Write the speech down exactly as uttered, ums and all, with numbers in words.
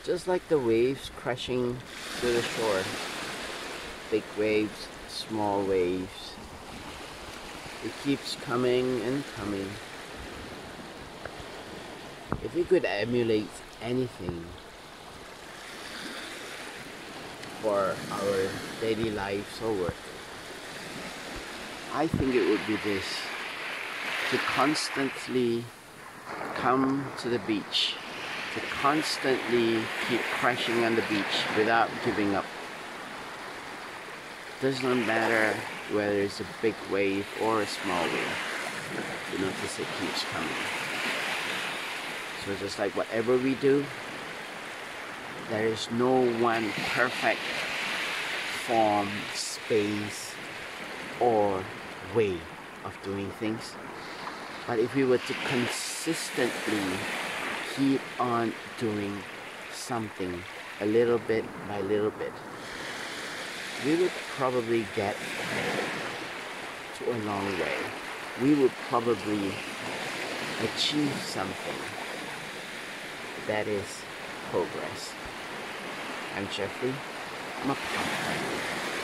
Just like the waves crashing to the shore. Big waves, small waves. It keeps coming and coming. If we could emulate anything for our daily lives or work, I think it would be this: to constantly come to the beach, to constantly keep crashing on the beach without giving up. Does not matter whether it's a big wave or a small wave, you notice it keeps coming. So just like whatever we do, there is no one perfect form, space, or way of doing things. But if we were to consistently keep on doing something a little bit by little bit, we would probably get to a long way. We would probably achieve something that is progress. I'm Jeffrey. I'm a part-timer.